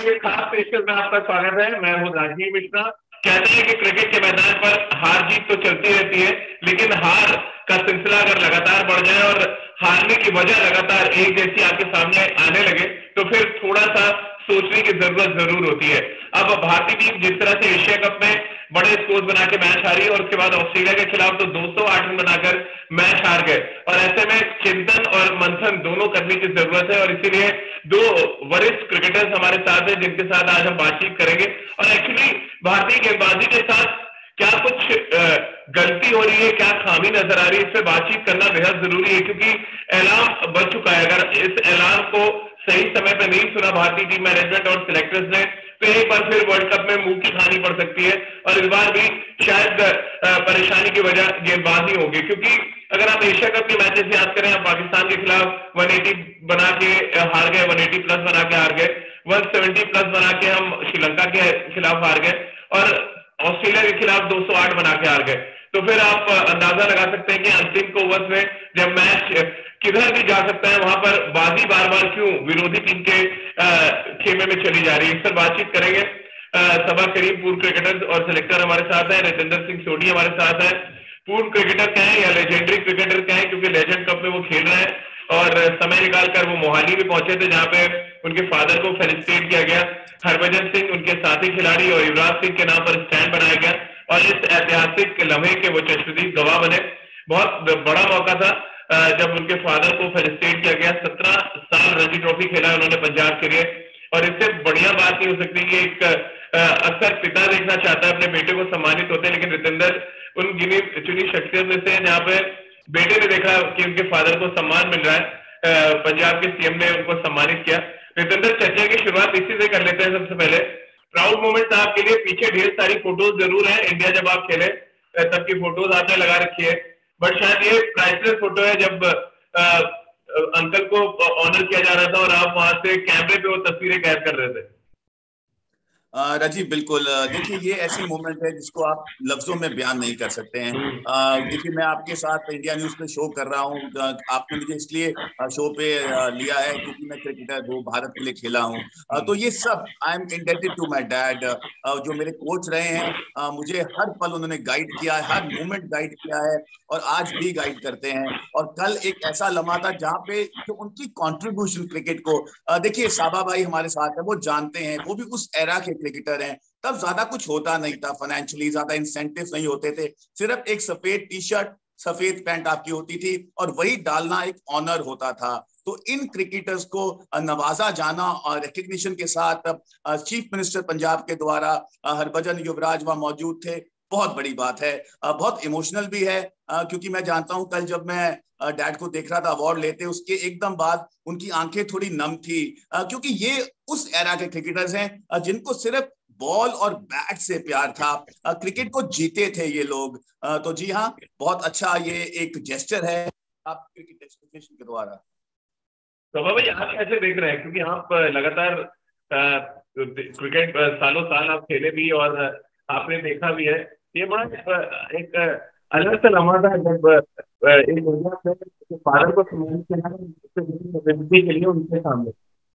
के खास पेशकश में आपका स्वागत है। मैं हूँ राजीव मिश्रा। कहते हैं कि क्रिकेट के मैदान पर हार जीत तो चलती रहती है, लेकिन हार का सिलसिला अगर लगातार बढ़ जाए और हारने की वजह लगातार एक जैसी आपके सामने आने लगे तो फिर थोड़ा सा सोचने की जरूरत जरूर होती है। अब भारतीय टीम जिस तरह से एशिया कप में बड़े स्कोर बना के मैच हारी और उसके बाद ऑस्ट्रेलिया के खिलाफ तो 208 रन बनाकर मैच हार गए, और ऐसे में चिंतन और मंथन दोनों करने की जरूरत है। और इसीलिए दो वरिष्ठ क्रिकेटर्स हमारे साथ हैं जिनके साथ आज हम बातचीत करेंगे। और एक्चुअली भारतीय गेंदबाजी के साथ क्या कुछ गलती हो रही है, क्या खामी नजर आ रही है, इस पे बातचीत करना बेहद जरूरी है, क्योंकि ऐलान बन चुका है। अगर इस ऐलान को सही समय पे नहीं सुना भारतीय टीम मैनेजमेंट और सिलेक्टर्स ने तो एक बार फिर वर्ल्ड कप में मुंह की खानी पड़ सकती है, और इस बार भी शायद परेशानी की वजह गेंदबाजी होगी। क्योंकि अगर आप एशिया कप के मैचेस याद करें, आप पाकिस्तान के खिलाफ 180 बना के हार गए, 180 प्लस बना के हार गए, 170 प्लस बना के हम श्रीलंका के खिलाफ हार गए, और ऑस्ट्रेलिया के खिलाफ 208 बना के हार गए। तो फिर आप अंदाजा लगा सकते हैं कि अंतिम ओवर्स में जब मैच किधर भी जा सकता है, वहां पर बाजी बार बार क्यों विरोधी टीम के खेमे में चली जा रही है। इस पर बातचीत करेंगे। सबा करीम पूर्व क्रिकेटर और सिलेक्टर हमारे साथ है, रितेंद्र सिंह सोढ़ी हमारे साथ है। पूर्व क्रिकेटर कहें या लेजेंडरी क्रिकेटर कहें, क्योंकि लेजेंड कप में वो खेल रहे हैं और समय निकालकर वो मोहाली भी पहुंचे थे जहां पे उनके फादर को फेलिसिटेट किया गया। हरभजन सिंह उनके साथी खिलाड़ी और युवराज सिंह के नाम पर स्टैंड बनाया गया और इस ऐतिहासिक लम्हे के वो चश्मदीद गवाह बने। बहुत बड़ा मौका था जब उनके फादर को फेलिसिटेट किया गया। 17 साल रणजी ट्रॉफी खेला उन्होंने पंजाब के लिए, और इससे बढ़िया बात नहीं हो सकती कि एक अक्सर पिता देखना चाहता है अपने बेटे को सम्मानित होते हैं, लेकिन रितेंद्र उन गिनी चुनी शख्सियत में से जहाँ पे बेटे ने देखा कि उनके फादर को सम्मान मिल रहा है। पंजाब के सीएम ने उनको सम्मानित किया। रितेंद्र, चर्चा की शुरुआत इसी से कर लेते हैं। सबसे पहले प्राउड मोमेंट था आपके लिए, पीछे ढेर सारी फोटोज जरूर है, इंडिया जब आप खेले तब की फोटोज आपने लगा रखी है, बट शायद ये प्राइसलेस फोटो है जब अंकल को ऑनर किया जा रहा था और आप वहां से कैमरे पे वो तस्वीरें कैद कर रहे थे। राजीव, बिल्कुल। देखिए, ये ऐसी मोमेंट है जिसको आप लफ्जों में बयान नहीं कर सकते हैं। देखिए, मैं आपके साथ इंडिया न्यूज पे शो कर रहा हूँ। आपने मुझे इसलिए शो पे लिया है क्योंकि मैं क्रिकेटर हूँ, भारत के लिए खेला हूँ। तो ये सब I am indebted to my dad, जो मेरे कोच रहे हैं। मुझे हर पल उन्होंने गाइड किया है, हर मोमेंट गाइड किया है और आज भी गाइड करते हैं। और कल एक ऐसा लम्हा था जहाँ पे जो उनकी कॉन्ट्रीब्यूशन क्रिकेट को, देखिए साबा भाई हमारे साथ है, वो जानते हैं, वो भी उस एरा के क्रिकेटर हैं। तब ज्यादा कुछ होता नहीं था, फाइनेंशियली ज्यादा इंसेंटिव नहीं होते थे, सिर्फ एक सफेद टी शर्ट सफेद पैंट आपकी होती थी और वही डालना एक ऑनर होता था। तो इन क्रिकेटर्स को नवाजा जाना और रिकग्निशन के साथ चीफ मिनिस्टर पंजाब के द्वारा हरभजन युवराज वहां मौजूद थे, बहुत बड़ी बात है। बहुत इमोशनल भी है, क्योंकि मैं जानता हूं कल जब मैं डैड को देख रहा था अवार्ड लेते, उसके एकदम बाद उनकी आंखें थोड़ी नम थी, क्योंकि ये उस एरा के क्रिकेटर्स हैं जिनको सिर्फ बॉल और बैट से प्यार था। क्रिकेट को जीते थे ये लोग। तो जी हाँ, बहुत अच्छा ये एक जेस्चर है आप क्रिकेट एसोसिएशन के द्वारा। तो भाई आप कैसे देख रहे हैं, क्योंकि आप लगातार क्रिकेट सालों साल आप खेले भी और आपने देखा भी है, ये बड़ा एक अलग सा लम्हा था जब एक फादर को सम्मानित के लिए उनके सामने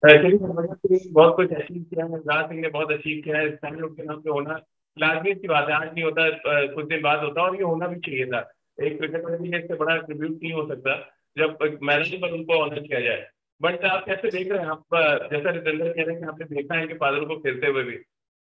बहुत कुछ अचीव किया है। युवराज सिंह ने बहुत अचीव किया है, स्टैंड उनके नाम पे होना लाजमी सी बात है। आज नहीं होता, कुछ दिन बाद होता, और ये होना भी चाहिए था। एक क्रिकेटर के लिए इससे बड़ा ट्रिब्यूट नहीं हो सकता जब मैदान पर उनको ऑनर किया जाए। बट आप कैसे देख रहे हैं, आप जैसा रितेंद्र कह रहे हैं कि आपने देखा है कि फादर को खेलते हुए भी।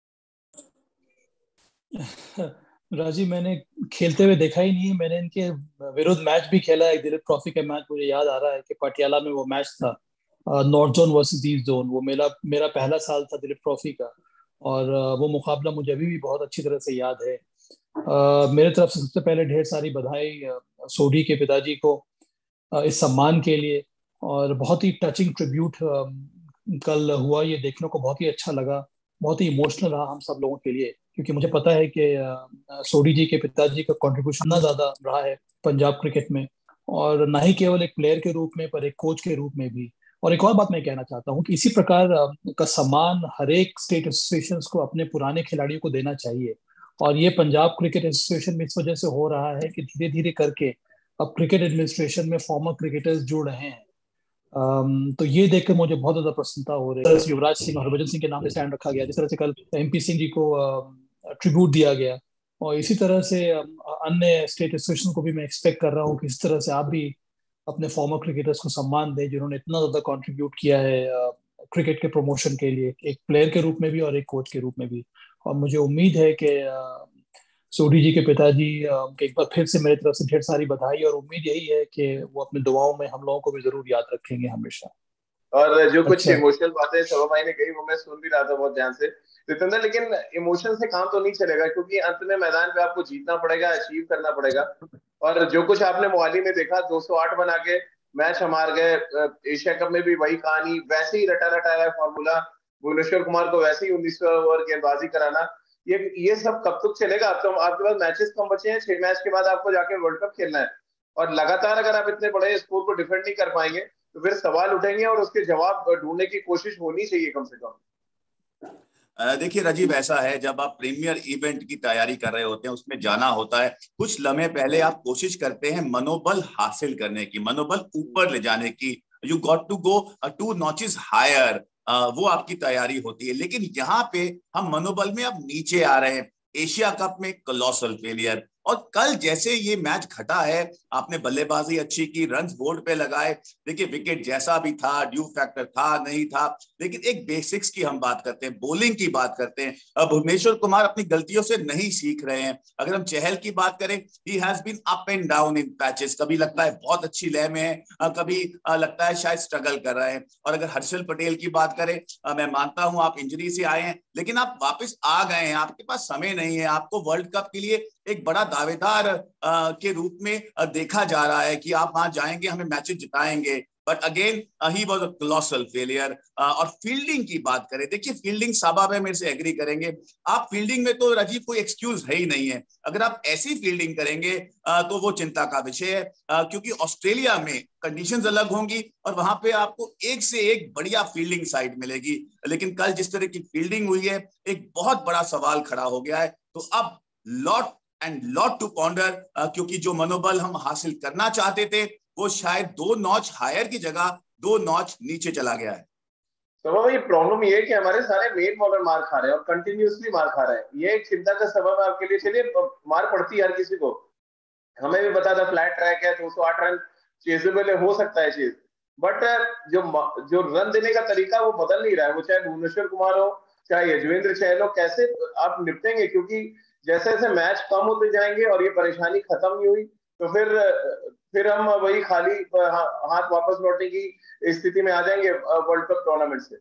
राजीव, मैंने खेलते हुए देखा ही नहीं है, मैंने इनके विरुद्ध मैच भी खेला है। दिलीप ट्रॉफी का मैच मुझे याद आ रहा है कि पटियाला में वो मैच था, North Zone versus East Zone. वो मेरा पहला साल था दिलीप ट्रॉफी का, और वो मुकाबला मुझे अभी भी बहुत अच्छी तरह से याद है। मेरे तरफ से सबसे पहले ढेर सारी बधाई सोढ़ी के पिताजी को इस सम्मान के लिए। और बहुत ही टचिंग ट्रिब्यूट कल हुआ, ये देखने को बहुत ही अच्छा लगा, बहुत ही इमोशनल रहा हम सब लोगों के लिए, क्योंकि मुझे पता है कि सोढ़ी जी के पिताजी का कंट्रीब्यूशन ना ज्यादा रहा है पंजाब क्रिकेट में, और ना ही केवल एक प्लेयर के रूप में पर एक कोच के रूप में भी। और एक और बात मैं कहना चाहता हूँ कि इसी प्रकार का सम्मान हर एक स्टेट एसोसिएशन को अपने पुराने खिलाड़ियों को देना चाहिए। और ये पंजाब क्रिकेट एसोसिएशन में इस वजह से हो रहा है कि धीरे धीरे करके अब क्रिकेट एडमिनिस्ट्रेशन में फॉर्मर क्रिकेटर्स जुड़ रहे हैं। तो ये देखकर मुझे बहुत ज्यादा प्रसन्नता हो रही है। युवराज सिंह और हरभजन सिंह के नाम पे स्टैंड रखा गया, जिस तरह से कल MP सिंह जी को ट्रिब्यूट दिया गया, और इसी तरह से अन्य स्टेट एसोसिएशन को भी मैं एक्सपेक्ट कर रहा हूँ कि इस तरह से आप भी अपने फॉर्मर क्रिकेटर्स को सम्मान दें जिन्होंने इतना ज्यादा कंट्रीब्यूट किया है क्रिकेट के प्रमोशन के लिए, एक प्लेयर के रूप में भी और एक कोच के रूप में भी। और मुझे उम्मीद है कि सोढी जी के पिताजी एक बार फिर से मेरी तरफ से ढेर सारी बधाई, और उम्मीद यही है कि वो अपने दुआओं में हम लोगों को भी जरूर याद रखेंगे हमेशा। और जो कुछ अच्छा। इमोशनल बातें सवा भाई ने कही वो मैं सुन भी रहा था बहुत ध्यान से जितेंद्र, लेकिन इमोशन से काम तो नहीं चलेगा, क्योंकि अंत में मैदान पे आपको जीतना पड़ेगा, अचीव करना पड़ेगा। और जो कुछ आपने मोहाली में देखा, 208 बना के मैच हम हार गए। एशिया कप में भी वही कहानी, वैसे ही रटा रटा है फॉर्मूला, भुवनेश्वर कुमार को वैसे ही 19वें ओवर गेंदबाजी कराना। ये सब कब तक चलेगा? अब तो आपके पास मैचेस कम बचे हैं, 6 मैच के बाद आपको जाके वर्ल्ड कप खेलना है, और लगातार अगर आप इतने बड़े स्कोर को डिफेंड नहीं कर पाएंगे तो फिर सवाल उठेंगे, और उसके जवाब ढूंढने की कोशिश होनी चाहिए कम से कम। देखिए राजीव, ऐसा है जब आप प्रीमियर इवेंट की तैयारी कर रहे होते हैं, उसमें जाना होता है, कुछ लम्हे पहले आप कोशिश करते हैं मनोबल हासिल करने की, मनोबल ऊपर ले जाने की। You got to go 2 notches higher, वो आपकी तैयारी होती है। लेकिन यहाँ पे हम मनोबल में अब नीचे आ रहे हैं। एशिया कप में कोलोसल फेलियर, और कल जैसे ये मैच घटा है, आपने बल्लेबाजी अच्छी की, रन्स बोर्ड पे लगाए। देखिए विकेट जैसा भी था, ड्यू फैक्टर था नहीं था, लेकिन एक बेसिक्स की हम बात करते हैं, बॉलिंग की बात करते हैं। अब भुवनेश्वर कुमार अपनी गलतियों से नहीं सीख रहे हैं। अगर हम चहल की बात करें, he has been up and down in patches, कभी लगता है बहुत अच्छी लय में है, कभी लगता है शायद स्ट्रगल कर रहे हैं। और अगर हर्षल पटेल की बात करें, मैं मानता हूं आप इंजरी से आए हैं, लेकिन आप वापस आ गए हैं, आपके पास समय नहीं है, आपको वर्ल्ड कप के लिए एक बड़ा दावेदार के रूप में देखा जा रहा है कि आप वहां जाएंगे, हमें मैचेस जिताएंगे। But again he was a colossal failure. और फील्डिंग की बात करें, देखिए फील्डिंग, साबा में मेरे से एग्री करेंगे आप, फील्डिंग में तो राजीव कोई एक्सक्यूज है ही नहीं है। अगर आप ऐसी फील्डिंग करेंगे तो वो चिंता का विषय है, क्योंकि ऑस्ट्रेलिया में कंडीशंस अलग होंगी और वहां पे आपको एक से एक बढ़िया फील्डिंग साइड मिलेगी। लेकिन कल जिस तरह की फील्डिंग हुई है, एक बहुत बड़ा सवाल खड़ा हो गया है। तो अब lot and lot to ponder, क्योंकि जो मनोबल हम हासिल करना चाहते थे वो शायद 2 नॉच हायर की जगह 2 नॉच नीचे चला गया है। तो ये प्रॉब्लम ये है कि हमारे सारे मेन बॉलर मार खा रहे हैं और कंटिन्यूअसली मार खा रहे हैं। ये एक चिंता का सबब है आपके लिए। चलिए, मार पड़ती है हर किसी को, हमें भी पता था फ्लैट ट्रैक है, 208 रन चेजेबल हो सकता है चीज, बट जो रन देने का तरीका वो बदल नहीं रहा है। वो चाहे भुवनेश्वर कुमार हो, चाहे यजुवेंद्र चहल हो, कैसे आप निपटेंगे? क्योंकि जैसे जैसे मैच कम होते जाएंगे और ये परेशानी खत्म नहीं हुई तो फिर हम वही खाली हाथ वापस लौटने की स्थिति में आ जाएंगे वर्ल्ड कप टूर्नामेंट से।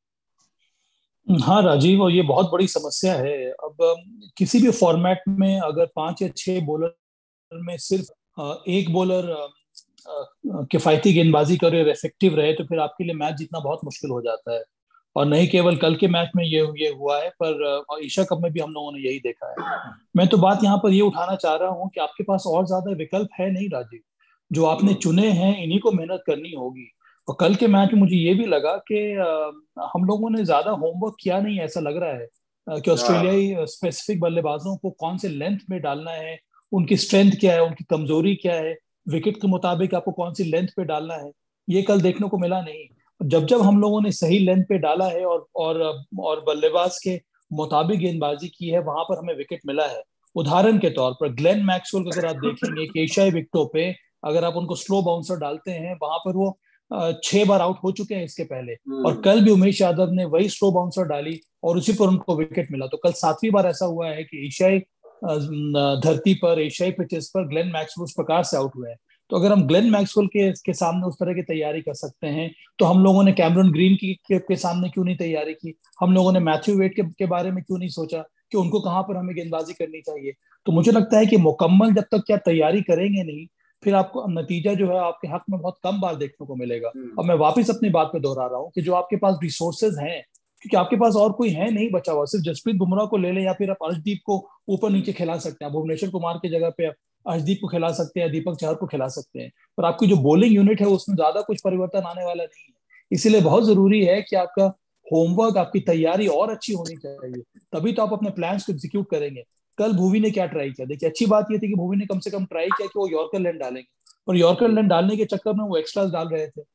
हाँ राजीव, और ये बहुत बड़ी समस्या है। अब किसी भी फॉर्मेट में अगर 5 या 6 बॉलर में सिर्फ एक बॉलर किफायती गेंदबाजी करे और इफेक्टिव रहे तो फिर आपके लिए मैच जीतना बहुत मुश्किल हो जाता है। और नहीं केवल कल के मैच में ये हुआ है, पर एशिया कप में भी हम लोगों ने यही देखा है। मैं तो बात यहाँ पर ये उठाना चाह रहा हूँ कि आपके पास और ज्यादा विकल्प है नहीं राजीव, जो आपने चुने हैं इन्हीं को मेहनत करनी होगी। और कल के मैच में मुझे ये भी लगा कि हम लोगों ने ज्यादा होमवर्क किया नहीं, ऐसा लग रहा है कि ऑस्ट्रेलियाई स्पेसिफिक बल्लेबाजों को कौन से लेंथ में डालना है, उनकी स्ट्रेंथ क्या है, उनकी कमजोरी क्या है, विकेट के मुताबिक आपको कौन सी लेंथ पे डालना है, ये कल देखने को मिला नहीं। जब जब हम लोगों ने सही लेंथ पे डाला है और बल्लेबाज के मुताबिक गेंदबाजी की है, वहां पर हमें विकेट मिला है। उदाहरण के तौर पर ग्लेन मैक्सवेल को अगर आप देखेंगे कि एशियाई विकेटों पे अगर आप उनको स्लो बाउंसर डालते हैं, वहां पर वो 6 बार आउट हो चुके हैं इसके पहले, और कल भी उमेश यादव ने वही स्लो बाउंसर डाली और उसी पर उनको विकेट मिला। तो कल 7वीं बार ऐसा हुआ है कि एशियाई धरती पर, एशियाई पिचेस पर ग्लेन मैक्सवेल उस प्रकार से आउट हुए हैं। तो अगर हम ग्लेन मैक्सवेल के सामने उस तरह की तैयारी कर सकते हैं, तो हम लोगों ने कैमरन ग्रीन के सामने क्यों नहीं तैयारी की? हम लोगों ने मैथ्यू वेड के बारे में क्यों नहीं सोचा कि उनको कहाँ पर हमें गेंदबाजी करनी चाहिए? तो मुझे लगता है कि मुकम्मल जब तक क्या तैयारी करेंगे नहीं, फिर आपको नतीजा जो है आपके हक में बहुत कम बार देखने को मिलेगा। और मैं वापस अपनी बात पे दोहरा रहा हूँ कि जो आपके पास रिसोर्सेज हैं, क्योंकि आपके पास और कोई है नहीं बचा हुआ, सिर्फ जसप्रीत बुमराह को ले लें या फिर आप अर्शदीप को ऊपर नीचे खिला सकते हैं, भुवनेश्वर कुमार की जगह पे अर्शदीप को खिला सकते हैं, दीपक चहर को खिला सकते हैं, पर आपकी जो बॉलिंग यूनिट है उसमें ज्यादा कुछ परिवर्तन आने वाला नहीं है। इसीलिए बहुत जरूरी है कि आपका होमवर्क, आपकी तैयारी और अच्छी होनी चाहिए, तभी तो आप अपने प्लान्स को एग्जीक्यूट करेंगे। कल भुवी ने क्या ट्राई किया? देखिए, अच्छी बात यह थी कि भुवी ने कम से कम ट्राई किया कि वो यॉर्कर लैंड डालेंगे, और यॉर्कर लैंड डालने के चक्कर में वो एक्स्ट्रास डाल रहे थे।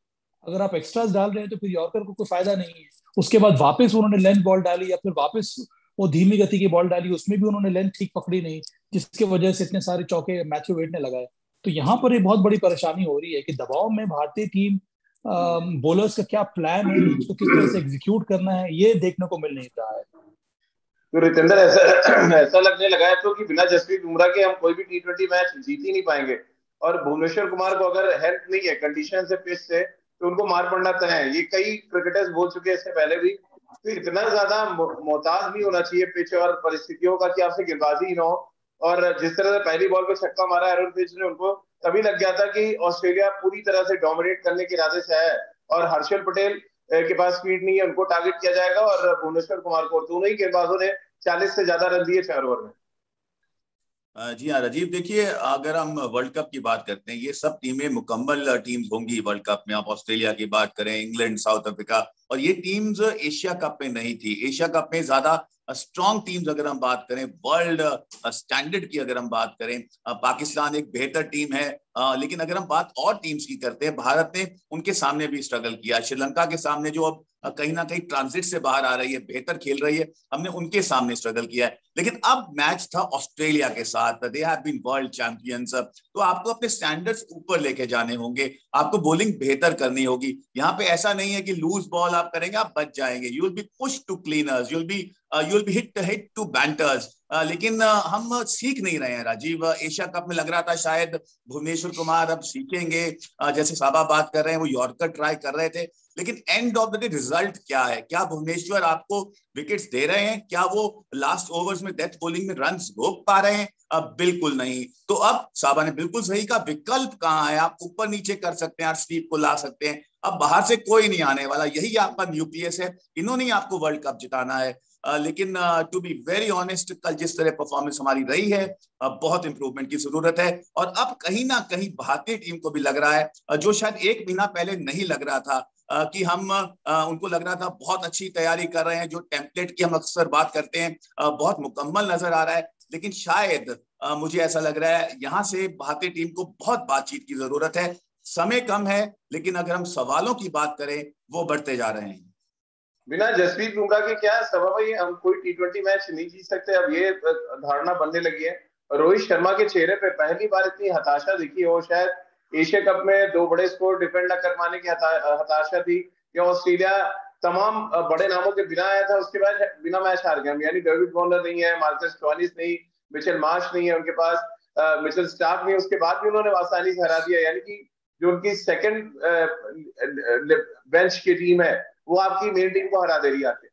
अगर आप एक्स्ट्रास डाल रहे हैं तो फिर यॉर्कर को कोई फायदा नहीं है। उसके बाद वापस उन्होंने लेंथ बॉल डाली, या फिर वापस वो धीमी गति की बॉल डाली, उसमें भी उन्होंने लेंथ ठीक पकड़ी नहीं, जिसकी वजह से इतने सारे चौके मैच में वेटने लगाए। तो यहाँ पर एक बहुत बड़ी परेशानी हो रही है कि दबाव में भारतीय टीम बॉलर्स का क्या प्लान है, उसको किस तरह से एग्जीक्यूट करना है, ये देखने को मिल नहीं रहा है। तो रितेंद्र, ऐसा ऐसा लगने लगा है तो कि बिना जसप्रीत बुमराह के हम कोई भी T20 मैच जीत ही नहीं पाएंगे। और भुवनेश्वर कुमार को अगर हेल्प नहीं है कंडीशन से, पिच से, तो उनको मार पड़ना तय है। ये कई क्रिकेटर्स बोल चुके हैं इससे पहले भी। तो इतना ज्यादा मोहताज नहीं होना चाहिए पिच और परिस्थितियों का कि आपसे गेंदबाजी ही ना हो। और जिस तरह से पहली बॉल पे छक्का मारा एरन फिंच ने, उनको तभी लग गया था कि ऑस्ट्रेलिया पूरी तरह से डोमिनेट करने के इरादे से है और हर्षल पटेल के पास स्पीड नहीं है, उनको टारगेट किया जाएगा। और भुवनेश्वर कुमार को दोनों ही गेंदबाजों ने 40 से ज्यादा रन दिए 4 ओवर में। जी हाँ राजीव, देखिए अगर हम वर्ल्ड कप की बात करते हैं, ये सब टीमें मुकम्मल टीम्स होंगी वर्ल्ड कप में। आप ऑस्ट्रेलिया की बात करें, इंग्लैंड, साउथ अफ्रीका, और ये टीम्स एशिया कप में नहीं थी। एशिया कप में ज्यादा स्ट्रॉन्ग टीम्स अगर हम बात करें, वर्ल्ड स्टैंडर्ड की अगर हम बात करें, पाकिस्तान एक बेहतर टीम है। लेकिन अगर हम बात और टीम्स की करते हैं, भारत ने उनके सामने भी स्ट्रगल किया। श्रीलंका के सामने जो अब कहीं ना कहीं ट्रांजिट से बाहर आ रही है, बेहतर खेल रही है, हमने उनके सामने स्ट्रगल किया है। लेकिन अब मैच था ऑस्ट्रेलिया के साथ, they have been world champions. तो आपको अपने स्टैंडर्ड्स ऊपर लेके जाने होंगे, आपको बॉलिंग बेहतर करनी होगी। यहाँ पे ऐसा नहीं है कि लूज बॉल आप करेंगे आप बच जाएंगे। You will be push to cleaners, you will be hit to banters. लेकिन हम सीख नहीं रहे हैं राजीव। एशिया कप में लग रहा था शायद भुवनेश्वर कुमार अब सीखेंगे, जैसे साबा बात कर रहे हैं, वो यॉर्कर ट्राई कर रहे थे। लेकिन end of the day result क्या है? क्या भुवनेश्वर आपको विकेट्स दे रहे हैं? क्या वो लास्ट ओवर्स में डेथ बॉलिंग में रन रोक पा रहे हैं? अब बिल्कुल नहीं। तो अब साबा ने बिल्कुल सही कहा, विकल्प कहाँ है? आप ऊपर नीचे कर सकते हैं, आप स्वीप को ला सकते हैं, अब बाहर से कोई नहीं आने वाला। यही आपका न्यूक्लियस है, इन्होंने आपको वर्ल्ड कप जिताना है। लेकिन टू बी वेरी ऑनेस्ट, कल जिस तरह परफॉर्मेंस हमारी रही है, बहुत इंप्रूवमेंट की जरूरत है। और अब कहीं ना कहीं भारतीय टीम को भी लग रहा है, जो शायद एक महीना पहले नहीं लग रहा था, कि हम उनको लग रहा था बहुत अच्छी तैयारी कर रहे हैं, जो टेम्पलेट की हम अक्सर बात करते हैं, बहुत मुकम्मल नजर आ रहा है। लेकिन शायद मुझे ऐसा लग रहा है यहाँ से भारतीय टीम को बहुत बातचीत की जरूरत है। समय कम है, लेकिन अगर हम सवालों की बात करें, वो बढ़ते जा रहे हैं। बिना जसप्रीत बुमराह के क्या सबब है हम कोई T20 मैच नहीं जीत सकते, अब ये धारणा बनने लगी है। रोहित शर्मा के चेहरे पे पहली बार इतनी हताशा दिखी हो, शायद एशिया कप में 2 बड़े स्कोर डिफेंड न कर पाने की हताशा थी, या ऑस्ट्रेलिया तमाम बड़े नामों के बिना आया था, उसके बाद बिना मैच हार गया। यानी डेविड वार्नर नहीं है, मार्कस स्टोइनिस नहीं, मिचेल मार्श नहीं है उनके पास, मिचेल स्टार्क नहीं, उसके बाद भी उन्होंने आसानी से हरा दिया। यानी कि जो उनकी सेकंड बेंच की टीम है, वो आपकी मेन टीम को हरा दे रही है आके।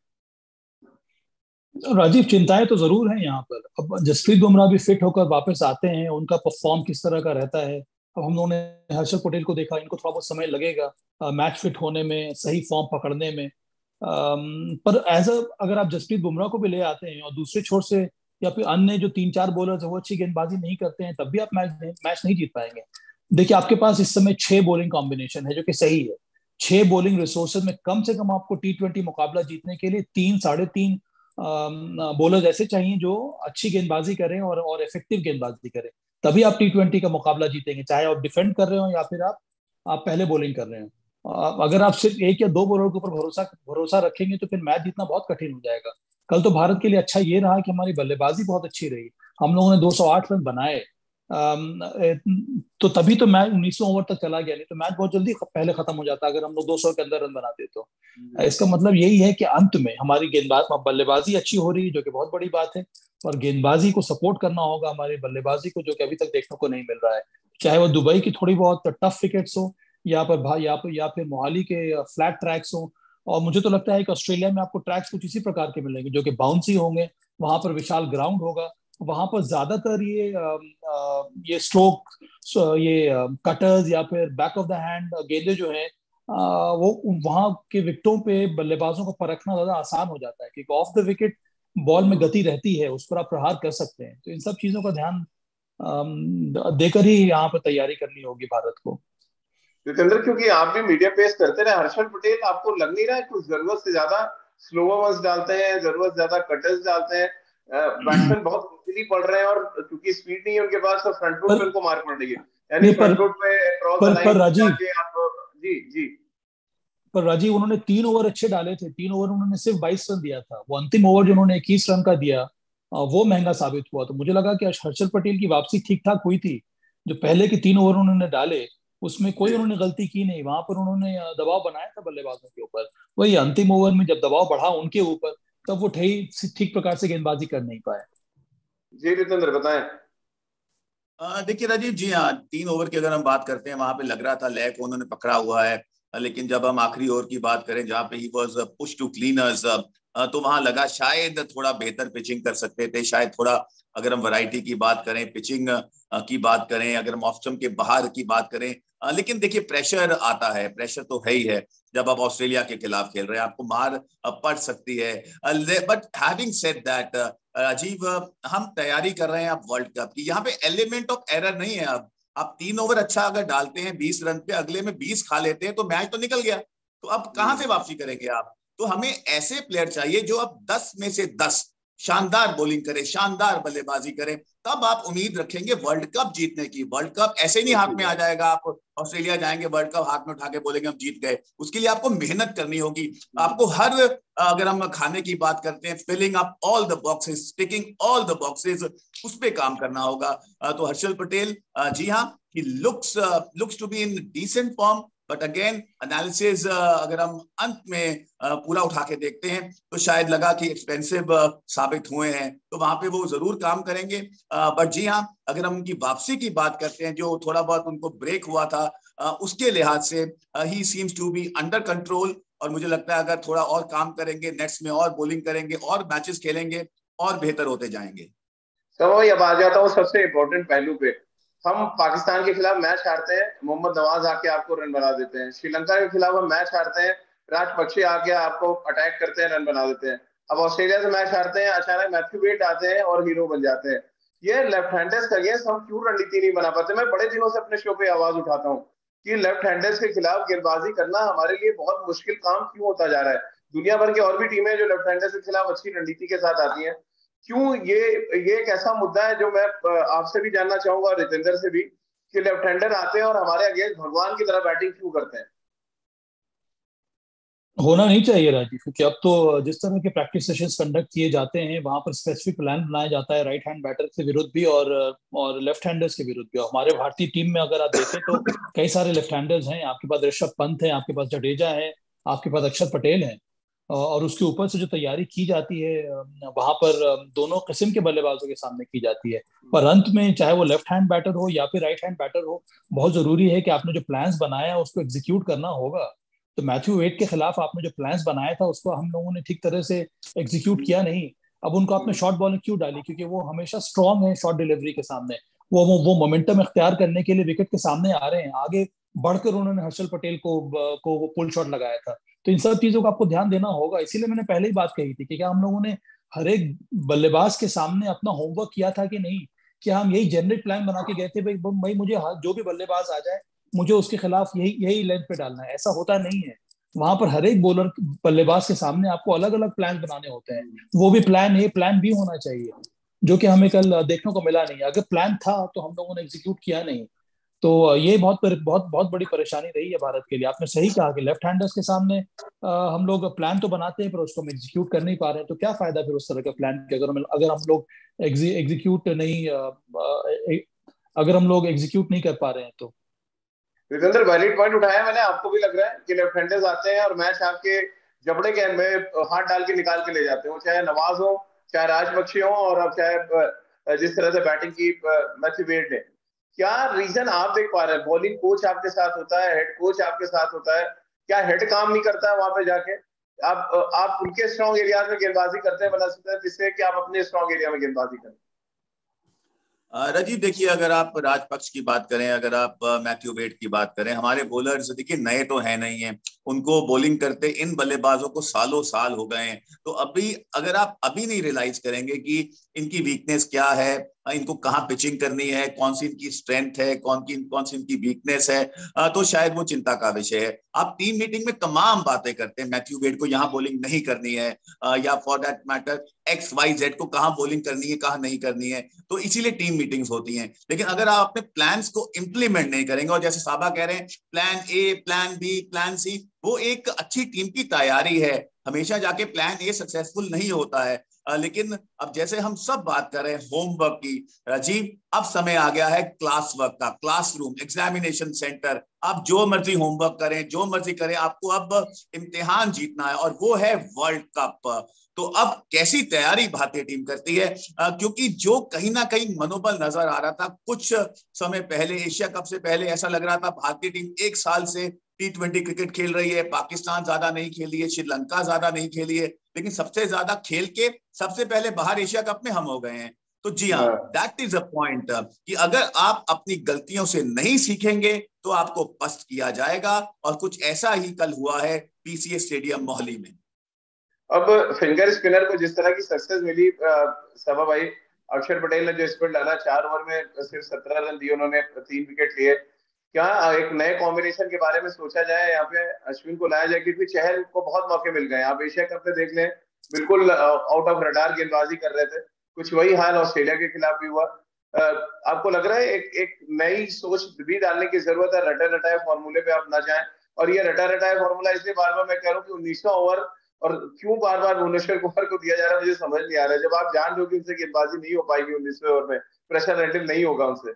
राजीव, चिंताएं तो जरूर हैं यहाँ पर। अब जसप्रीत बुमराह भी फिट होकर वापस आते हैं, उनका परफॉर्म किस तरह का रहता है। अब हम लोगों ने हर्षल पटेल को देखा, इनको थोड़ा बहुत समय लगेगा मैच फिट होने में, सही फॉर्म पकड़ने में। पर अगर आप जसप्रीत बुमराह को भी ले आते हैं और दूसरे छोर से या फिर अन्य जो 3-4 बॉलर है वो अच्छी गेंदबाजी नहीं करते हैं, तब भी आप मैच नहीं जीत पाएंगे। देखिए, आपके पास इस समय 6 बॉलिंग कॉम्बिनेशन है, जो कि सही है। 6 बॉलिंग रिसोर्सेज में कम से कम आपको T20 मुकाबला जीतने के लिए 3-3.5 बॉलर्स ऐसे चाहिए जो अच्छी गेंदबाजी करें और इफेक्टिव गेंदबाजी करें, तभी आप T20 का मुकाबला जीतेंगे, चाहे आप डिफेंड कर रहे हो या फिर आप पहले बॉलिंग कर रहे हो। अगर आप सिर्फ 1 या 2 बॉलर के ऊपर भरोसा रखेंगे तो फिर मैच जीतना बहुत कठिन हो जाएगा। कल तो भारत के लिए अच्छा ये रहा कि हमारी बल्लेबाजी बहुत अच्छी रही, हम लोगों ने 208 रन बनाए। तो तभी तो मैच 19 ओवर तक चला गया, नहीं तो मैच बहुत जल्दी पहले खत्म हो जाता अगर हम लोग 200 के अंदर रन बनाते। तो इसका मतलब यही है कि अंत में हमारी बल्लेबाजी अच्छी हो रही है, जो कि बहुत बड़ी बात है, और गेंदबाजी को सपोर्ट करना होगा हमारी बल्लेबाजी को, जो कि अभी तक देखने को नहीं मिल रहा है। चाहे वो दुबई की थोड़ी बहुत टफ विकेट्स हो, या फिर मोहाली के फ्लैट ट्रैक्स हो। और मुझे तो लगता है कि ऑस्ट्रेलिया में आपको ट्रैक्स कुछ इसी प्रकार के मिलेंगे, जो कि बाउंसी होंगे, वहां पर विशाल ग्राउंड होगा, वहां पर ज्यादातर ये स्ट्रोक, ये कटर्स या फिर बैक ऑफ द हैंड गेंदे जो है, वो वहां के विकेटों पे बल्लेबाजों को परखना ज्यादा आसान हो जाता है, क्योंकि ऑफ द विकेट बॉल में गति रहती है, उस पर आप प्रहार कर सकते हैं। तो इन सब चीजों का ध्यान देकर ही यहाँ पर तैयारी करनी होगी भारत को। जितेंद्र, क्योंकि आप भी मीडिया पेश करते रहे, हर्षल पटेल आपको लग नहीं रहा है कुछ जरूरत से ज्यादा स्लोवर ओवर्स डालते हैं, जरूरत ज्यादा कटर्स डालते हैं, बैट्समैन बहुत इजीली पड़ रहे हैं, और क्योंकि स्पीड नहीं है उनके पास तो फ्रंट फुट पे उनको मार पड़ रही है। यानी फ्रंट फुट पे क्रॉस द लाइन राजीव, जाके आप जी जी पर राजीव उन्होंने 3 ओवर अच्छे डाले थे, 3 ओवर उन्होंने सिर्फ 22 रन दिया था। वो अंतिम ओवर जो उन्होंने 21 रन का दिया, वो महंगा साबित हुआ। तो मुझे लगा कि हर्षल पटेल की वापसी ठीक ठाक हुई थी। जो पहले के 3 ओवर उन्होंने डाले उसमें कोई उन्होंने गलती की नहीं, वहां पर उन्होंने दबाव बनाया था बल्लेबाजों के ऊपर। वही अंतिम ओवर में जब दबाव बढ़ा उनके ऊपर, तब वो ठीक प्रकार से गेंदबाजी कर नहीं पाए। जी रितेंद्र बताएं। देखिए राजीव जी, हाँ 3 ओवर की अगर हम बात करते हैं, वहां पे लग रहा था लय को उन्होंने पकड़ा हुआ है। लेकिन जब हम आखिरी ओवर की बात करें जहां पे he was push to cleaners, तो वहां लगा शायद थोड़ा बेहतर पिचिंग कर सकते थे, शायद थोड़ा अगर हम वैरायटी की बात करें, पिचिंग की बात करें, अगर हम ऑफ स्टंप के बाहर की बात करें। लेकिन देखिए प्रेशर आता है, प्रेशर तो है ही है। जब आप ऑस्ट्रेलिया के खिलाफ खेल रहे हैं आपको मार पड़ सकती है। But having said that Rajeev, हम तैयारी कर रहे हैं अब वर्ल्ड कप की, यहाँ पे एलिमेंट ऑफ एरर नहीं है। अब आप 3 ओवर अच्छा अगर डालते हैं 20 रन पे, अगले में 20 खा लेते हैं तो मैच तो निकल गया। तो अब कहां से वापसी करेंगे आप? तो हमें ऐसे प्लेयर चाहिए जो अब 10 में से 10 शानदार बॉलिंग करे, शानदार बल्लेबाजी करे, तब आप उम्मीद रखेंगे वर्ल्ड कप जीतने की। वर्ल्ड कप ऐसे नहीं हाथ में आ जाएगा। आप ऑस्ट्रेलिया जाएंगे, वर्ल्ड कप हाथ में उठा के बोलेंगे हम जीत गए। उसके लिए आपको मेहनत करनी होगी। आपको हर, अगर हम खाने की बात करते हैं, filling up all the boxes, ticking all the boxes, उस पे काम करना होगा। तो हर्षल पटेल, जी हाँ, he looks to be in decent form, but again analysis अगर हम अंत में पूरा उठा के देखते हैं तो शायद लगा कि एक्सपेंसिव साबित हुए हैं, तो वहां पे वो जरूर काम करेंगे। बट जी हाँ, अगर हम उनकी वापसी की बात करते हैं, जो थोड़ा बहुत उनको ब्रेक हुआ था, उसके लिहाज से he seems to be under control. और मुझे लगता है अगर थोड़ा और काम करेंगे, नेट्स में और बॉलिंग करेंगे और मैचेस खेलेंगे, और बेहतर होते जाएंगे। तो अब आ जाता हूँ सबसे इम्पोर्टेंट पहलू पे। हम पाकिस्तान के खिलाफ मैच हारते हैं, मोहम्मद नवाज आके आपको रन बना देते हैं। श्रीलंका के खिलाफ हम मैच हारते हैं, राजपक्षे आके आपको अटैक करते हैं, रन बना देते हैं। अब ऑस्ट्रेलिया से मैच हारते हैं, अचानक मैथ्यू वेड आते हैं और हीरो बन जाते हैं। ये लेफ्ट हैंडर्स के अगेंस्ट हम क्यों रणनीति नहीं बना पाते? मैं बड़े दिनों से अपने शो पे आवाज उठाता हूँ कि लेफ्ट हैंडर्स के खिलाफ गेंदबाजी करना हमारे लिए बहुत मुश्किल काम क्यों होता जा रहा है। दुनिया भर की और भी टीमें जो लेफ्ट हैंडर्स के खिलाफ अच्छी रणनीति के साथ आती हैं, क्यों ये एक ऐसा मुद्दा है जो मैं आपसे भी जानना चाहूंगा और रितेंद्र से भी, कि लेफ्ट हैंडर आते हैं और हमारे अगेंस्ट भगवान की तरह बैटिंग क्यों करते हैं? होना नहीं चाहिए राजीव, क्योंकि अब तो जिस तरह के प्रैक्टिस सेशंस कंडक्ट किए जाते हैं वहां पर स्पेसिफिक प्लान बनाया जाता है राइट हैंड बैटर के विरुद्ध भी और लेफ्ट हैंडर्स के विरुद्ध भी। हमारे भारतीय टीम में अगर आप देखें तो कई सारे लेफ्ट हैंडर्स हैं। आपके पास ऋषभ पंत है, आपके पास जडेजा है, आपके पास अक्षर पटेल है। और उसके ऊपर से जो तैयारी की जाती है वहां पर दोनों किस्म के बल्लेबाजों के सामने की जाती है। पर अंत में चाहे वो लेफ्ट हैंड बैटर हो या फिर राइट हैंड बैटर हो, बहुत जरूरी है कि आपने जो प्लान्स बनाया है उसको एग्जीक्यूट करना होगा। तो मैथ्यू वेड के खिलाफ आपने जो प्लान्स बनाया था उसको हम लोगों ने ठीक तरह से एग्जीक्यूट किया नहीं। अब उनको आपने शॉर्ट बॉलिंग क्यों डाली? क्योंकि वो हमेशा स्ट्रांग है शॉर्ट डिलीवरी के सामने। वो मोमेंटम इख्तियार करने के लिए विकेट के सामने आ रहे हैं, आगे बढ़कर उन्होंने हर्षल पटेल को वो पुल शॉट लगाया था। तो इन सब चीजों का आपको ध्यान देना होगा। इसीलिए मैंने पहले ही बात कही थी कि क्या हम लोगों ने हर एक बल्लेबाज के सामने अपना होमवर्क किया था कि नहीं? क्या हम यही जेनरिक प्लान बना के गए थे भाई मुझे जो भी बल्लेबाज आ जाए मुझे उसके खिलाफ यही यही लेंथ पे डालना है? ऐसा होता नहीं है। वहां पर हर एक बॉलर बल्लेबाज के सामने आपको अलग अलग प्लान बनाने होते हैं। वो भी प्लान ए प्लान बी होना चाहिए, जो कि हमें कल देखने को मिला नहीं। अगर प्लान था तो हम लोगों ने एग्जीक्यूट किया नहीं। तो ये बहुत बहुत बहुत बड़ी परेशानी रही है भारत के लिए। आपने सही कहा कि लेफ्ट हैंडर्स के सामने हम लोग प्लान तो बनाते हैं पर उसको हम एग्जीक्यूट कर नहीं पा रहे हैं। तो क्या फायदा फिर उस तरह के प्लान के, अगर हम लोग एग्जीक्यूट नहीं अगर हम लोग एग्जीक्यूट नहीं कर पा रहे हैं तो। रितेंद्र वैलिड पॉइंट उठाया मैंने। आपको भी लग रहा है कि लेफ्ट हैंडर्स आते हैं और मैच आपके जबड़े के में हाथ डाल के निकाल के ले जाते हो, चाहे नवाज हो, चाहे राजपक्षी हो, और अब चाहे जिस तरह से बैटिंग की मैथ्यू वेड ने। क्या रीजन आप देख पा रहे हैं? बॉलिंग कोच आपके साथ होता है, हेड कोच आपके साथ होता है, क्या हेड काम नहीं करता है वहां पे जाके? आप उनके स्ट्रॉन्ग एरियाज में गेंदबाजी करते हैं बना सकते हैं, जिससे कि आप अपने स्ट्रॉन्ग एरिया में गेंदबाजी करें। राजीव देखिए, अगर आप राजपक्ष की बात करें, अगर आप मैथ्यू वेड की बात करें, हमारे बॉलर्स देखिए नए तो है नहीं है। उनको बॉलिंग करते इन बल्लेबाजों को सालों साल हो गए हैं। तो अभी अगर आप अभी नहीं रियलाइज करेंगे कि इनकी वीकनेस क्या है, इनको कहाँ पिचिंग करनी है, कौन सी इनकी स्ट्रेंथ है, कौन सी इनकी वीकनेस है, तो शायद वो चिंता का विषय है। आप टीम मीटिंग में तमाम बातें करते हैं, मैथ्यू वेड को यहाँ बॉलिंग नहीं करनी है, या फॉर दैट मैटर XYZ को कहाँ बॉलिंग करनी है, कहाँ नहीं करनी है, तो इसीलिए टीम मीटिंग्स होती हैं। लेकिन अगर आप अपने प्लान्स को इंप्लीमेंट नहीं करेंगे, और जैसे साबा कह रहे हैं plan A, plan B, plan C, वो एक अच्छी टीम की तैयारी है। हमेशा जाके प्लान A सक्सेसफुल नहीं होता है। लेकिन अब जैसे हम सब बात कर रहे हैं होमवर्क की, राजीव, अब समय आ गया है क्लास वर्क का, क्लासरूम, एग्जामिनेशन सेंटर। आप जो मर्जी होमवर्क करें, जो मर्जी करें, आपको अब इम्तिहान जीतना है, और वो है वर्ल्ड कप। तो अब कैसी तैयारी भारतीय टीम करती है, क्योंकि जो कहीं ना कहीं मनोबल नजर आ रहा था कुछ समय पहले, एशिया कप से पहले ऐसा लग रहा था भारतीय टीम 1 साल से T20 क्रिकेट खेल रही है, पाकिस्तान ज्यादा नहीं खेली है, श्रीलंका ज्यादा नहीं खेली है, लेकिन सबसे ज्यादा खेल के सबसे पहले बाहर एशिया कप में हम हो गए हैं। तो जी हाँ, दैट इज अ पॉइंट कि अगर आप अपनी गलतियों से नहीं सीखेंगे तो आपको पस्त किया जाएगा, और कुछ ऐसा ही कल हुआ है PCA स्टेडियम मोहाली में। अब फिंगर स्पिनर को जिस तरह की सक्सेस मिली, सभा भाई, अक्षर पटेल ने जो स्पिन डाला 4 ओवर में सिर्फ 17 रन दिए उन्होंने, 3 विकेट लिए। क्या एक नए कॉम्बिनेशन के बारे में सोचा जाए, यहाँ पे अश्विन को लाया जाए, क्योंकि चहल को बहुत मौके मिल गए। आप एशिया कप में देख लें, बिल्कुल आउट ऑफ रडार गेंदबाजी कर रहे थे। कुछ वही हाल ऑस्ट्रेलिया के खिलाफ भी हुआ। आपको लग रहा है एक एक नई सोच भी डालने की जरूरत है, रटे रटाए फॉर्मूले पे आप ना जाएं? और ये रटा रटाए फॉर्मूला इसलिए बार बार मैं कह रहा हूँ कि 19वां ओवर, और क्यों बार बार भुवनेश्वर कुमार को दिया जा रहा है मुझे समझ नहीं आ रहा है, जब आप जान रहे हो कि उनसे गेंदबाजी नहीं हो पाएगी 19वें ओवर में, प्रेशर हैंडल नहीं होगा उनसे।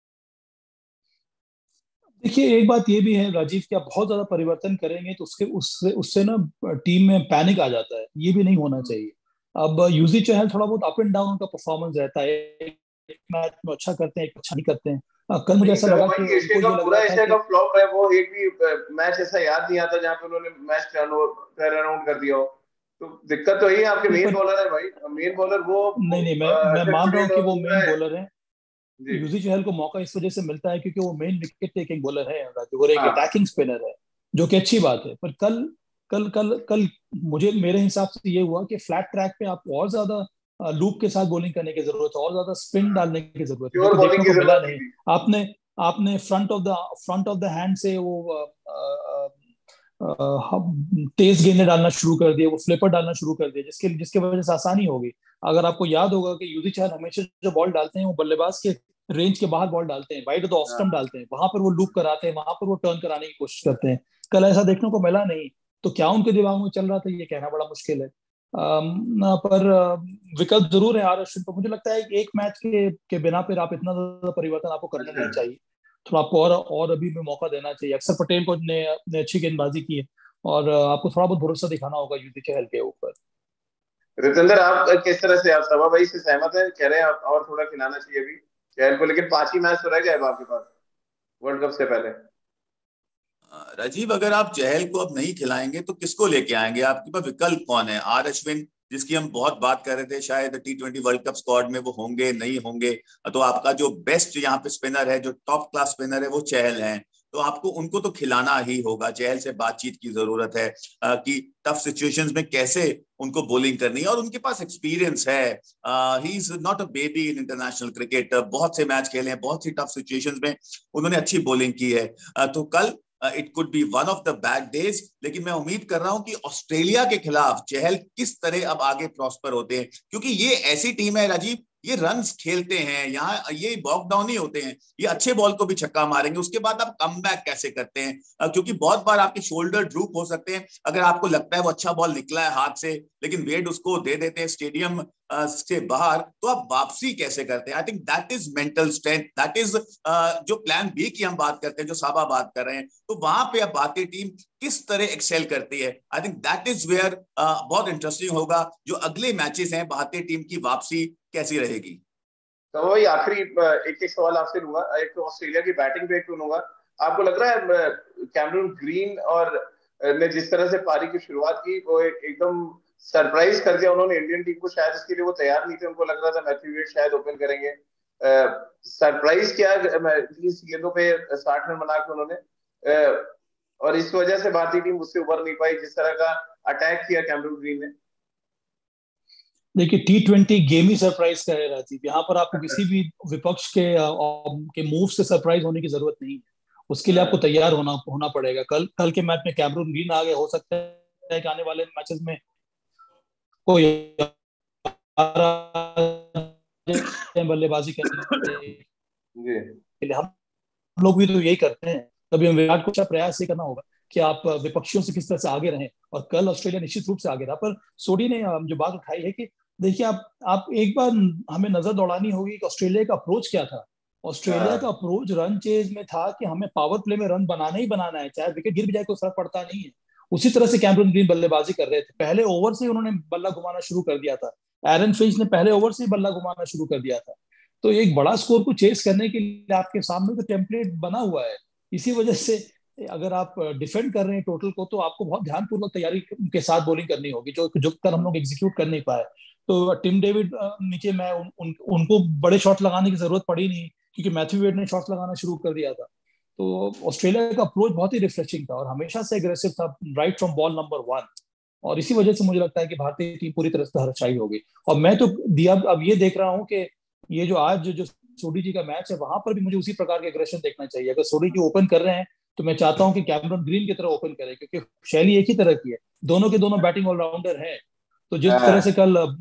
देखिए, एक बात ये भी है राजीव, कि आप बहुत ज्यादा परिवर्तन करेंगे तो उसके उससे उससे ना टीम में पैनिक आ जाता है, ये भी नहीं होना चाहिए। अब यूजी चहल थोड़ा बहुत अप एंड डाउन उनका परफॉर्मेंस रहता है, एक मैच में अच्छा करते हैं, एक अच्छा नहीं करते हैं। कल मुझे नहीं ऐसा सर, लगा कि भाई एशिया उनको का ये लग पूरा रहा था एशिया का कि फ्लॉप है वो। एक भी मैच ऐसा याद नहीं आता जहां पे उन्होंने मैच टर्न अराउंड कर दिया हो। तो दिक्कत तो यही है, आपके मेन पर बॉलर है भाई, मेन बॉलर वो नहीं नहीं, मैं अक्षर मान रहा हूँ पटेल कि और वो बुमराह मेन है। बॉलर है। जी। यूजी चहल को मौका इस वजह से मिलता है क्योंकि वो मेन विकेट टेकिंग बॉलर है राजू, और एक हाँ। अटैकिंग स्पिनर है, जो कि अच्छी बात है। पर कल कल कल कल मुझे मेरे हिसाब से ये हुआ कि फ्लैट ट्रैक पे आपको और ज्यादा लूप के साथ बॉलिंग करने की जरूरत है, और ज्यादा स्पिन डालने की जरूरत है, जो प्योर कि बॉलिंग देखने की को मिला जरूरत नहीं। थी। आपने आपने फ्रंट ऑफ द हैंड से वो तेज गेंदें डालना शुरू कर दिए, वो फ्लिपर डालना शुरू कर दिए, जिसके जिसके वजह से आसानी होगी। अगर आपको याद होगा कि युधी चहल हमेशा जो बॉल डालते हैं वो बल्लेबाज के रेंज के बाहर बॉल डालते हैं, wide of the off stump हाँ। डालते हैं, वहां पर वो लूप कराते हैं, वहां पर वो टर्न कराने की कोशिश करते हैं। कल ऐसा देखने को मिला नहीं। तो क्या उनके दिमाग में चल रहा था, ये कहना बड़ा मुश्किल है। पर विकल्प जरूर है R अश्विन। पर मुझे लगता है कि एक मैच के बिना पर आप इतना ज्यादा परिवर्तन आपको करना अच्छा। नहीं चाहिए। थोड़ा आपको और अभी भी मौका देना चाहिए। अक्षर पटेल को ने अच्छी गेंदबाजी की है, और आपको थोड़ा बहुत भरोसा दिखाना होगा युधी चहल के ऊपर। रितेंद्र, आप किस तरह से, आप सभा भाई से सहमत है? कह रहे हैं आप और थोड़ा खिलाना चाहिए अभी चहल को, लेकिन 5 ही मैच तो रह गए अब आपके पास वर्ल्ड कप से पहले। राजीव, अगर आप चहल को अब नहीं खिलाएंगे तो किसको लेके आएंगे? आपके पास विकल्प कौन है? R अश्विन, जिसकी हम बहुत बात कर रहे थे, शायद T20 वर्ल्ड कप स्क्वाड में वो होंगे नहीं होंगे, तो आपका जो बेस्ट यहाँ पे स्पिनर है, जो टॉप क्लास स्पिनर है, वो चहल है। तो आपको उनको तो खिलाना ही होगा। चहल से बातचीत की जरूरत है कि टफ सिचुएशंस में कैसे उनको बॉलिंग करनी है, और उनके पास एक्सपीरियंस है। He is not a baby in international cricket, बहुत से मैच खेले हैं, बहुत सी टफ सिचुएशंस में उन्होंने अच्छी बॉलिंग की है। तो कल it could be one of the bad days, लेकिन मैं उम्मीद कर रहा हूं कि ऑस्ट्रेलिया के खिलाफ चहल किस तरह अब आगे प्रॉस्पर होते हैं, क्योंकि ये ऐसी टीम है राजीव, ये रन्स खेलते हैं, यहाँ ये बॉक डाउन ही होते हैं, ये अच्छे बॉल को भी छक्का मारेंगे, उसके बाद आप कम बैक कैसे करते हैं? क्योंकि बहुत बार आपके शोल्डर ड्रूप हो सकते हैं, अगर आपको लगता है वो अच्छा बॉल निकला है हाथ से, लेकिन वेट उसको दे देते हैं स्टेडियम से बाहर, तो आप वापसी कैसे करते हैं? I think that is mental strength, that is जो प्लान बी की हम बात करते हैं, जो साबा बात कर रहे हैं, तो वहां पे अब भारतीय टीम किस तरह एक्सेल करती है। I think that is where बहुत इंटरेस्टिंग होगा, जो अगले मैचेस हैं भारतीय टीम की वापसी कैसी रहेगी। तो वही आखिरी एक एक सवाल आपसे लूंगा, एक तो ऑस्ट्रेलिया की बैटिंग पे एक लूंगा। आपको लग रहा है कैमरून ग्रीन और ने जिस तरह से पारी की शुरुआत की, वो एकदम सरप्राइज कर दिया उन्होंने इंडियन टीम को? शायद इसके लिए वो तैयार नहीं थे, उनको लग रहा था मैथ्यू वेड शायद ओपन करेंगे। सरप्राइज किया 30 गेंदों पे 60 रन बना के उन्होंने, और इस वजह से भारतीय टीम उससे उबर नहीं पाई, जिस तरह का अटैक किया कैमरून ग्रीन ने। देखिए T20 गेम ही सरप्राइज का है राजीव। यहाँ पर आपको किसी भी विपक्ष के मूव से सरप्राइज होने की जरूरत नहीं है। उसके लिए आपको तैयार होना पड़ेगा। कल कल के मैच में कैमरून ग्रीन आ गए, हो सकता है कि आने वाले मैचेस में कोई बल्लेबाजी करने के लिए। हम लोग भी तो यही करते हैं। तभी हम विराट को अच्छा प्रयास ये करना होगा कि आप विपक्षियों से किस तरह से आगे रहें। और कल ऑस्ट्रेलिया निश्चित रूप से आगे रहा, पर सोडी ने जो बात उठाई है कि देखिए आप एक बार हमें नजर दौड़ानी होगी कि ऑस्ट्रेलिया का अप्रोच क्या था। ऑस्ट्रेलिया का अप्रोच रन चेज में था कि हमें पावर प्ले में रन बनाना ही बनाना है, चाहे विकेट गिर भी जाए कोई फर्क पड़ता नहीं है। उसी तरह से कैमरून ग्रीन बल्लेबाजी कर रहे थे। पहले ओवर से उन्होंने बल्ला घुमाना शुरू कर दिया था। एरन फिंच ने पहले ओवर से ही बल्ला घुमाना शुरू कर दिया था। तो एक बड़ा स्कोर को चेस करने के लिए आपके सामने तो टेम्पलेट बना हुआ है। इसी वजह से अगर आप डिफेंड कर रहे हैं टोटल को, तो आपको बहुत ध्यानपूर्वक तैयारी के साथ बॉलिंग करनी होगी, जो कल हम लोग एग्जीक्यूट कर नहीं पाए। तो टिम डेविड नीचे मैं उनको बड़े शॉट लगाने की जरूरत पड़ी नहीं, क्योंकि मैथ्यू वेड ने शॉट लगाना शुरू कर दिया था। तो ऑस्ट्रेलिया का अप्रोच बहुत ही रिफ्रेशिंग था और हमेशा से एग्रेसिव था, राइट फ्रॉम बॉल नंबर 1। और इसी वजह से मुझे लगता है कि भारतीय टीम पूरी तरह से हरचाई होगी। और मैं तो दिया अब ये देख रहा हूँ कि ये जो आज जो सोडी जी का मैच है, वहां पर भी मुझे उसी प्रकार के एग्रेशन देखना चाहिए। अगर सोडी जी ओपन कर रहे हैं तो मैं चाहता हूं कि कैमरून ग्रीन की तरह ओपन करें, क्योंकि शैली एक ही तरह की है। दोनों के दोनों बैटिंग ऑलराउंडर हैं। तो जिस तरह से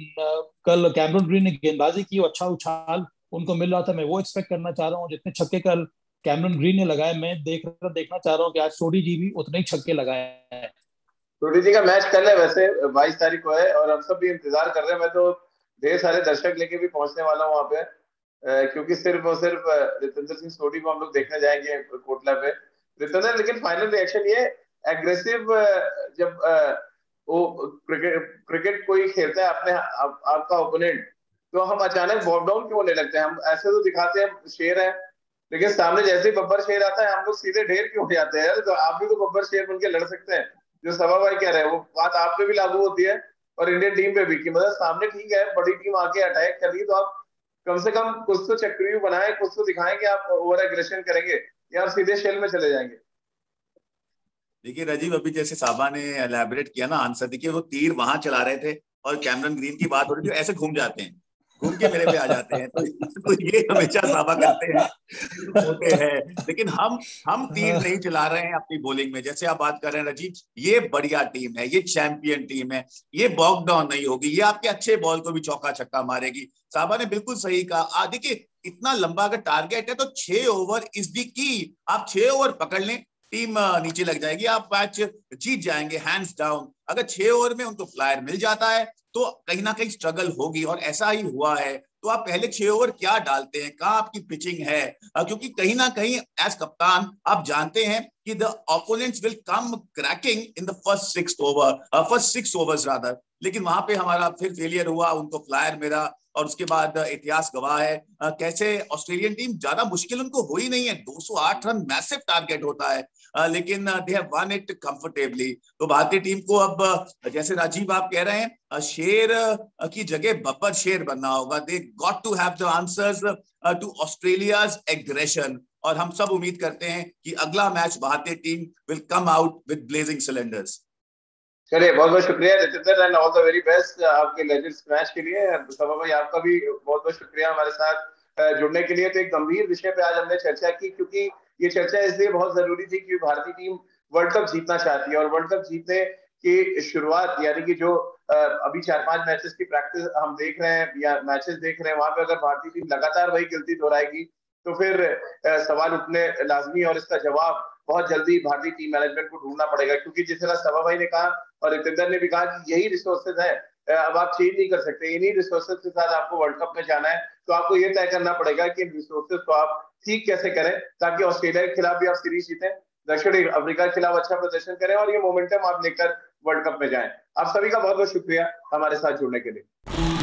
कल कैमरून ग्रीन ने गेंदबाजी की, अच्छा उछाल उनको मिल रहा था, मैं वो एक्सपेक्ट करना चाह रहा हूँ। जितने छक्के कल कैमरून ग्रीन ने लगाए, मैं देखना चाह रहा हूँ कि आज सोडी जी भी उतने ही छक्के लगाए हैं। सोडी जी का मैच कल है, वैसे 22 तारीख को है, और हम सब भी इंतजार कर रहे हैं। मैं तो ढेर सारे दर्शक लेके भी पहुंचने वाला हूँ वहां पे, क्योंकि सिर्फ और सिर्फ रितेंद्र सिंह सोडी को हम लोग देखने जाएंगे कोटला पे। रितेंद्र, लेकिन फाइनल रिएक्शन ये एग्रेसिव, जब वो क्रिकेट कोई खेलता है अपने आपका ओपोनेंट, तो हम अचानक वॉक डाउन क्यों होने लगते हैं? हम ऐसे तो दिखाते हैं शेर है, लेकिन सामने जैसे ही बब्बर शेर आता है हम लोग सीधे ढेर क्यों हो जाते हैं यार? तो आप भी तो बब्बर शेर बन के लड़ सकते हैं। जो सभा भाई कह रहे हैं वो बात आप पे भी लागू होती है और इंडियन टीम पे भी, कि मतलब सामने ठीक है बड़ी टीम आके अटैक कर रही है, तो आप कम से कम कुछ तो चक्रव्यूह बनाए, कुछ तो दिखाएं कि आप ओवर एग्रेशन करेंगे, या आप सीधे शेल में चले जाएंगे। देखिए राजीव, अभी जैसे साबा ने एलैबोरेट किया ना आंसर, देखिए वो तीर वहां चला रहे थे और कैमरून ग्रीन की बात हो रही थी, ऐसे घूम जाते हैं, घूम के मेरे पे आ जाते हैं। तो ये हमेशा साबा करते हैं, होते हैं। लेकिन हम तीर नहीं चला रहे हैं अपनी बॉलिंग में। जैसे आप बात कर रहे हैं राजीव, ये बढ़िया टीम है, ये चैंपियन टीम है, ये बॉक डाउन नहीं होगी, ये आपके अच्छे बॉल को भी चौका छक्का मारेगी। साबा ने बिल्कुल सही कहा। देखिए इतना लंबा अगर टारगेट है तो 6 ओवर इज दी की। आप 6 ओवर पकड़ लें, टीम नीचे लग जाएगी, आप मैच जीत जाएंगे हैंड्स डाउन। अगर 6 ओवर में उनको फ्लायर मिल जाता है तो कहीं ना कहीं स्ट्रगल होगी, और ऐसा ही हुआ है। तो आप पहले 6 ओवर क्या डालते हैं, कहाँ आपकी पिचिंग है? क्योंकि कहीं ना कहीं एज कप्तान आप जानते हैं कि the opponents will come cracking in the first 6 overs rather. लेकिन वहां पे हमारा फिर फेलियर हुआ, उनको फ्लायर मिला, और उसके बाद इतिहास गवाह है कैसे ऑस्ट्रेलियन टीम, ज्यादा मुश्किल उनको हुई नहीं है। 208 रन मैसिव टारगेट होता है, लेकिन they have won it comfortably. तो भारतीय टीम को अब जैसे राजीव आप कह रहे हैं, शेर की जगह बब्बर शेर बनना होगा। They got to have the answers to Australia's aggression, और हम सब उम्मीद करते हैं कि अगला मैच भारतीय team will come out with blazing cylinders. चलिए, बहुत बहुत शुक्रिया Ritendra, and all the very best आपके लेजेंड्स मैच के लिए। सभा भाई, आपका भी बहुत बहुत शुक्रिया हमारे साथ जुड़ने के लिए। तो एक गंभीर विषय पे आज हमने चर्चा की, क्योंकि ये चर्चा इसलिए बहुत जरूरी थी कि भारतीय टीम वर्ल्ड कप जीतना चाहती है, और वर्ल्ड कप जीतने की शुरुआत, यानी कि जो अभी 4-5 मैचेस की प्रैक्टिस हम देख रहे हैं या मैचेस देख रहे हैं, वहां पे अगर भारतीय टीम लगातार वही गलती दोहराएगी तो फिर सवाल उठने लाजमी, और इसका जवाब बहुत जल्दी भारतीय टीम मैनेजमेंट को ढूंढना पड़ेगा। क्योंकि जिस तरह सभा भाई ने कहा और रितेंद्र ने भी कहा कि यही रिसोर्सेज है, अब आप चेंज नहीं कर सकते, इन्हीं रिसोर्सेज के साथ आपको वर्ल्ड कप में जाना है। तो आपको ये तय करना पड़ेगा कि इन रिसोर्सेज को आप ठीक कैसे करें, ताकि ऑस्ट्रेलिया के खिलाफ भी आप सीरीज जीतें, दक्षिण अफ्रीका के खिलाफ अच्छा प्रदर्शन करें, और ये मोमेंटम आप लेकर वर्ल्ड कप में जाएं। आप सभी का बहुत बहुत शुक्रिया हमारे साथ जुड़ने के लिए।